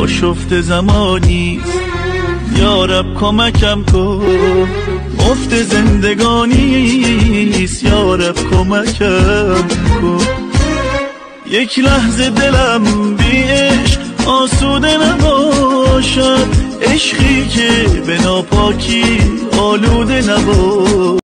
آشفت زمانی، یارب کمکم کن، مفت زندگانیست، یارب کمکم کن. یک لحظه دلم بی عشق آسوده نباشد، عشقی که به ناپاکی آلوده نباشد.